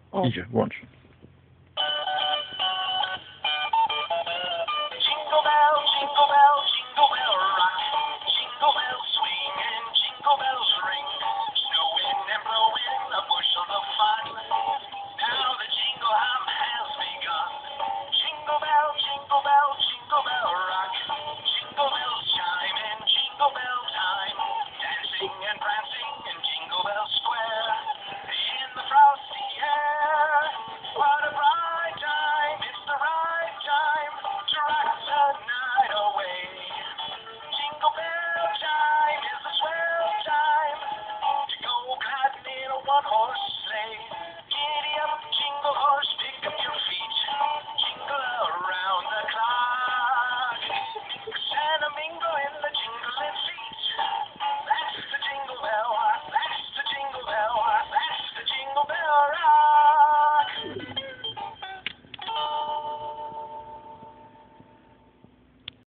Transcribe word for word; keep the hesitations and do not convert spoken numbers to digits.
O. Idzie, włącz. Jingle bell, jingle bell, jingle bell rock. Jingle bells swing and jingle bells ring. Snowing and blowing a bushel of fun.